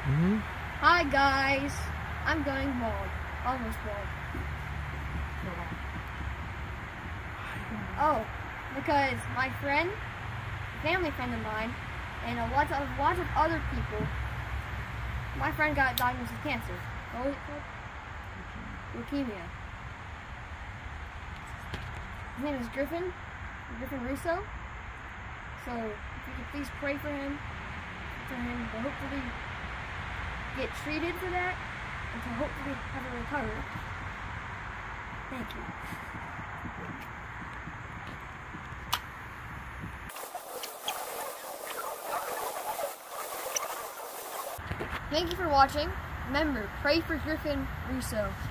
Hi guys, I'm going bald. Almost bald. Oh, because my friend, a family friend of mine, and lots of other people, my friend got diagnosed with cancer. What was it called? Leukemia. His name is Griffin Russo. So if you could please pray for him to hopefully get treated for that, and to hopefully have it recovered. Thank you. Thank you for watching. Remember, pray for Griffin Russo.